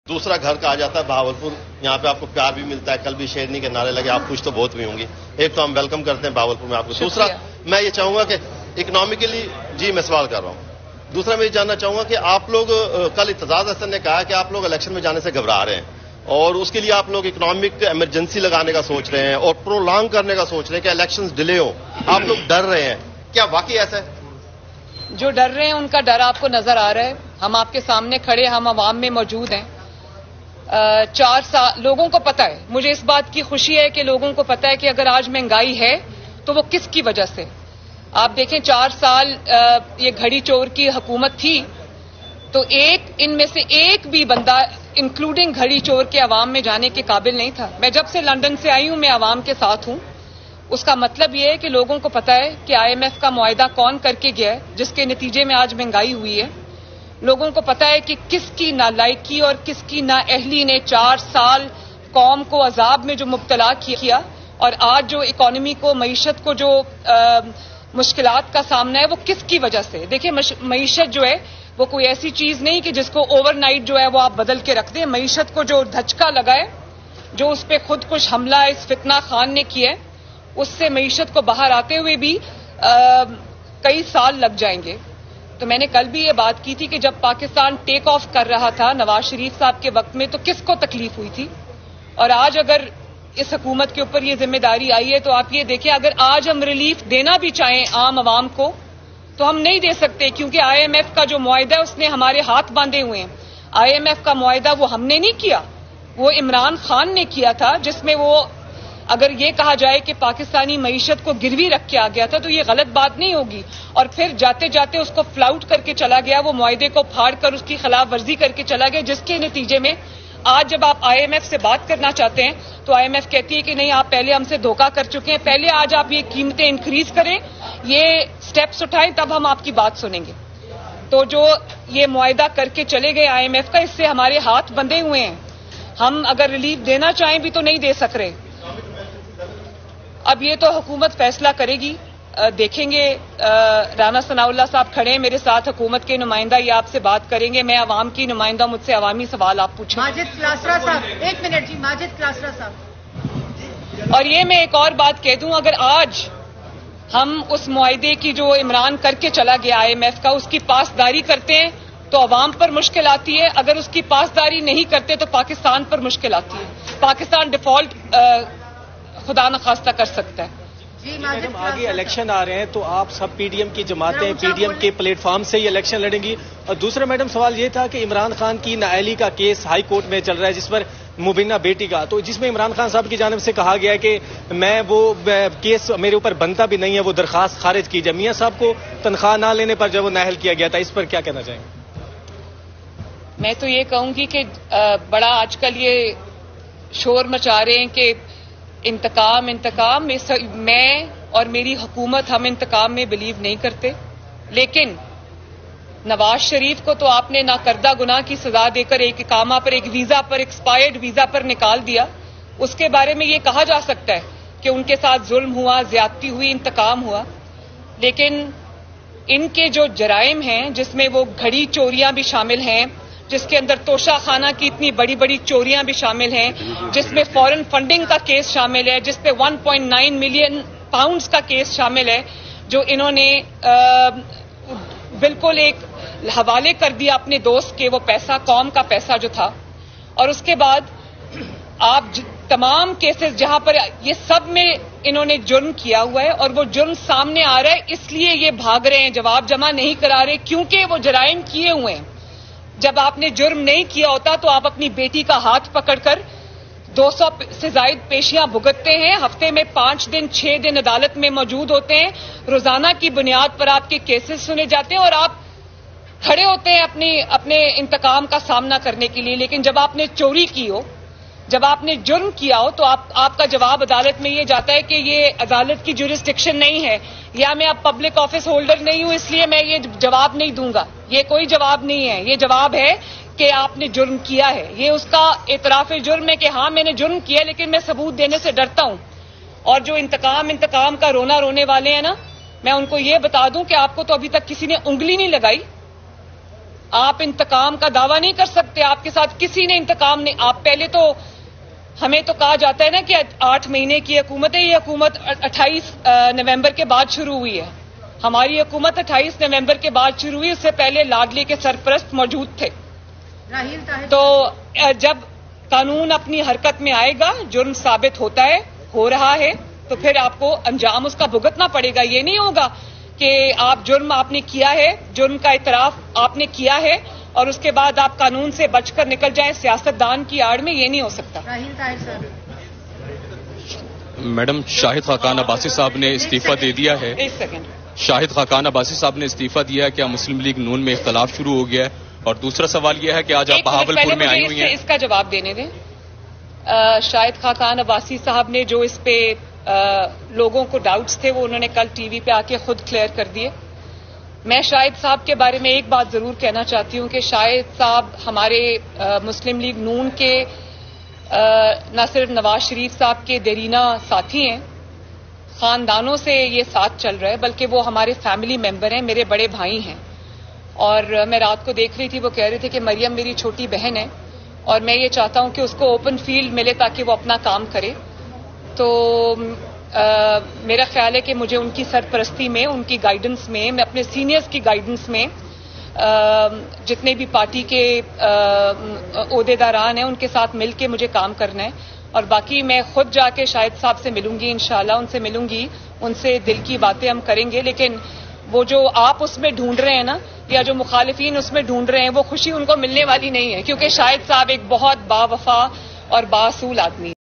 دوسرا گھر کا آ جاتا ہے بہاولپور، یہاں پہ آپ کو پیار بھی ملتا ہے، کل بھی شیرنی کے نعرے لگے، آپ خوش تو بہت ہوئی ہوں گی۔ ایک تو ہم ویلکم کرتے ہیں بہاولپور میں آپ کو، دوسرا میں یہ چاہوں گا کہ اکنامکلی جی میں سوال کر رہا ہوں، دوسرا میں یہ جاننا چاہوں گا کہ آپ لوگ کل اعتزاز احسن نے کہا کہ آپ لوگ الیکشن میں جانے سے گھبرا رہے ہیں اور اس کے لیے آپ لوگ اکنامک ایمرجنسی لگانے کا سوچ رہے ہیں اور پرولانگ کرنے کا سوچ رہے ہیں کہ الیکشن ڈیلے ہو، آپ لوگ ڈر رہے ہیں، کیا واقعی ایسا ہے؟ جو ڈر رہے ہیں ان کا ڈر آپ کو نظر آ رہا ہے، ہم آپ کے سامنے کھڑے، ہم عوام میں موجود ہیں۔ 4 سال لوگوں کو پتا ہے، مجھے اس بات کی خوشی ہے کہ لوگوں کو پتا ہے کہ اگر آج مہنگائی ہے تو وہ کس کی وجہ سے۔ آپ دیکھیں 4 سال یہ گھڑی چور کی حکومت تھی تو ان میں سے ایک بھی بندہ انکلوڈنگ گھڑی چور کے عوام میں جانے کے قابل نہیں تھا۔ میں جب سے لندن سے آئی ہوں میں عوام کے ساتھ ہوں، اس کا مطلب یہ ہے کہ لوگوں کو پتا ہے کہ IMF کا معاہدہ کون کر کے گیا ہے جس کے نتیجے میں آج مہنگائی ہوئی ہے۔ لوگوں کو پتا ہے کہ کس کی نالائکی اور کس کی نااہلی نے 4 سال قوم کو عذاب میں جو مبتلا کیا اور آج جو اکانومی کو، معیشت کو جو مشکلات کا سامنا ہے وہ کس کی وجہ سے۔ دیکھیں معیشت جو ہے وہ کوئی ایسی چیز نہیں کہ جس کو اوور نائٹ جو ہے وہ آپ بدل کے رکھ دیں۔ معیشت کو جو دھچکا لگا ہے، جو اس پہ خود کش حملہ اس فتنہ خان نے کیا ہے، اس سے معیشت کو باہر آتے ہوئے بھی کئی سال لگ جائیں گے۔ تو میں نے کل بھی یہ بات کی تھی کہ جب پاکستان ٹیک آف کر رہا تھا نواز شریف صاحب کے وقت میں تو کس کو تکلیف ہوئی تھی، اور آج اگر اس حکومت کے اوپر یہ ذمہ داری آئی ہے تو آپ یہ دیکھیں اگر آج ہم ریلیف دینا بھی چاہیں عام عوام کو تو ہم نہیں دے سکتے، کیونکہ IMF کا جو معاہدہ ہے اس نے ہمارے ہاتھ باندھے ہوئے ہیں۔ IMF کا معاہدہ وہ ہم نے نہیں کیا، وہ عمران خان نے کیا تھا، جس میں وہ اگر یہ کہا جائے کہ پاکستانی معیشت کو گروی رکھ کے آ گیا تھا تو یہ غلط بات نہیں ہوگی، اور پھر جاتے جاتے اس کو فلاؤٹ کر کے چلا گیا، وہ معاہدے کو پھاڑ کر اس کی خلاف ورزی کر کے چلا گیا، جس کے نتیجے میں آج جب آپ IMF سے بات کرنا چاہتے ہیں تو IMF کہتی ہے کہ نہیں آپ پہلے ہم سے دھوکہ کر چکے ہیں، پہلے آج آپ یہ قیمتیں انکریز کریں، یہ سٹیپس اٹھائیں، تب ہم آپ کی بات سنیں گے۔ تو جو یہ معاہدہ کر کے چلے گئے IMF کا، اس سے ہمارے ہاتھ بندھے ہوئے ہیں، ہم اگر ریلیف دینا چاہیں بھی تو نہیں دے سک رہے۔ اب یہ تو حکومت فیصلہ کرے گی، دیکھیں گے۔ رانا ثناء اللہ صاحب کھڑے ہیں میرے ساتھ، حکومت کے نمائندہ، یہ آپ سے بات کریں گے، میں عوام کی نمائندہ، مجھ سے عوامی سوال آپ پوچھیں۔ ماجد کلاسرا صاحب، 1 منٹ جی، ماجد کلاسرا صاحب۔ اور یہ میں ایک اور بات کہہ دوں، اگر آج ہم اس معاہدے کی جو عمران کر کے چلا گیا IMF کا، اس کی پاسداری کرتے ہیں تو عوام پر مشکل آتی ہے، اگر اس کی پاسداری نہیں کرتے تو پاکستان پر مشکل آتی ہے، پاکستان ڈیفالٹ خدا نخواستہ کر سکتا ہے۔ جی میڈم آگے الیکشن آ رہے ہیں تو آپ سب PDM کی جماعتیں PDM کے پلیٹ فارم سے ہی الیکشن لڑیں گی، اور دوسرا میڈم سوال یہ تھا کہ عمران خان کی نااہلی کا کیس ہائی کورٹ میں چل رہا ہے جس پر مبینہ بیٹی کا، تو جس میں عمران خان صاحب کی جانب سے کہا گیا ہے کہ میں وہ کیس میرے اوپر بنتا بھی نہیں ہے، وہ درخواست خارج کی جائے۔ میاں صاحب کو تنخواہ نہ لینے پر جب وہ نااہل کیا گیا تھا، اس پر کیا کہنا چاہیں گے؟ میں تو یہ کہوں گی کہ بڑا آج کل یہ شور مچا رہے ہیں کہ انتقام، میں اور میری حکومت ہم انتقام میں بلیو نہیں کرتے، لیکن نواز شریف کو تو آپ نے ناکردہ گناہ کی سزا دے کر ایک اقامہ پر، ایک ویزا پر، ایکسپائرڈ ویزا پر نکال دیا۔ اس کے بارے میں یہ کہا جا سکتا ہے کہ ان کے ساتھ ظلم ہوا، زیادتی ہوئی، انتقام ہوا، لیکن ان کے جو جرائم ہیں جس میں وہ گھڑی چوریاں بھی شامل ہیں، جس کے اندر توشہ خانہ کی اتنی بڑی بڑی چوریاں بھی شامل ہیں، جس میں فورن فنڈنگ کا کیس شامل ہے، جس پہ 1.9 ملین پاؤنڈز کا کیس شامل ہے، جو انہوں نے بالکل ایک حوالے کر دیا اپنے دوست کے، وہ پیسہ قوم کا پیسہ جو تھا، اور اس کے بعد آپ تمام کیسز جہاں پر یہ سب میں انہوں نے جرم کیا ہوا ہے اور وہ جرم سامنے آ رہا ہے، اس لیے یہ بھاگ رہے ہیں، جواب جمع نہیں کرا رہے، کیونکہ وہ جرائم کیے ہوئے ہیں۔ جب آپ نے جرم نہیں کیا ہوتا تو آپ اپنی بیٹی کا ہاتھ پکڑ کر 200 سے زائد پیشیاں بھگتتے ہیں، ہفتے میں 5 دن 6 دن عدالت میں موجود ہوتے ہیں، روزانہ کی بنیاد پر آپ کے کیسز سنے جاتے ہیں اور آپ کھڑے ہوتے ہیں اپنے انتقام کا سامنا کرنے کے لیے۔ لیکن جب آپ نے چوری کی ہو، جب آپ نے جرم کیا ہو تو آپ کا جواب عدالت میں یہ جاتا ہے کہ یہ عدالت کی جورسڈکشن نہیں ہے، یا میں اب پبلک آفس ہولڈر نہیں ہوں اس لیے میں یہ جواب نہیں دوں گا۔ یہ کوئی جواب نہیں ہے، یہ جواب ہے کہ آپ نے جرم کیا ہے، یہ اس کا اعتراف جرم ہے کہ ہاں میں نے جرم کیا لیکن میں ثبوت دینے سے ڈرتا ہوں۔ اور جو انتقام کا رونا رونے والے ہیں نا، میں ان کو یہ بتا دوں کہ آپ کو تو ابھی تک کسی نے انگلی نہیں لگائی، آپ انتقام کا دعویٰ نہیں کر سکتے. آپ کے ساتھ کسی نے انتقام نہیں. آپ پہلے تو ہمیں تو کہا جاتا ہے نا کہ 8 مہینے کی حکومت ہے. یہ حکومت 28 نومبر کے بعد شروع ہوئی ہے. ہماری حکومت 28 نومبر کے بعد شروع ہوئی. اس سے پہلے لاڈلی کے سرپرست موجود تھے. تو جب قانون اپنی حرکت میں آئے گا, جرم ثابت ہوتا ہے, ہو رہا ہے, تو پھر آپ کو انجام اس کا بھگتنا پڑے گا. یہ نہیں ہوگا کہ جرم آپ نے کیا ہے, جرم کا اعتراف آپ نے کیا ہے اور اس کے بعد آپ قانون سے بچ کر نکل جائیں سیاستدان کی آڑ میں. یہ نہیں ہو سکتا. میڈم, شاہد خاقان عباسی صاحب نے استعفیٰ دے دیا ہے. ایک سیکنڈ. شاہد خاقان عباسی صاحب نے استعفیٰ دیا ہے. کیا مسلم لیگ نون میں اختلاف شروع ہو گیا ہے؟ اور دوسرا سوال یہ ہے کہ آج آپ بہاولپور میں آئی ہوئی ہیں. اس کا جواب دینے دیں. شاہد خاقان عباسی صاحب نے جو اس پہ لوگوں کو ڈاؤٹس تھے وہ انہوں نے کل ٹی وی پہ آ کے خود کلیئر کر دیے. میں شاہد صاحب کے بارے میں ایک بات ضرور کہنا چاہتی ہوں کہ شاہد صاحب ہمارے مسلم لیگ نون کے نہ صرف نواز شریف صاحب کے دیرینہ ساتھی ہیں, خاندانوں سے یہ ساتھ چل رہا ہے, بلکہ وہ ہمارے فیملی ممبر ہیں, میرے بڑے بھائی ہیں. اور میں رات کو دیکھ رہی تھی, وہ کہہ رہے تھے کہ مریم میری چھوٹی بہن ہے اور میں یہ چاہتا ہوں کہ اس کو اوپن فیلڈ ملے تاکہ وہ اپنا کام کرے. تو میرا خیال ہے کہ مجھے ان کی سرپرستی میں, ان کی گائیڈنس میں, میں اپنے سینئرز کی گائیڈنس میں جتنے بھی پارٹی کے عہدیداران ہیں ان کے ساتھ مل کے مجھے کام کرنا ہے. اور باقی میں خود جا کے شاہد صاحب سے ملوں گی, انشاءاللہ ان سے ملوں گی, ان سے دل کی باتیں ہم کریں گے. لیکن وہ جو آپ اس میں ڈھونڈ رہے ہیں نا, یا جو مخالفین اس میں ڈھونڈ رہے ہیں, وہ خوشی ان کو ملنے والی نہیں ہے, کیونکہ شاہد صاحب ایک بہت با وفا اور باصول آدمی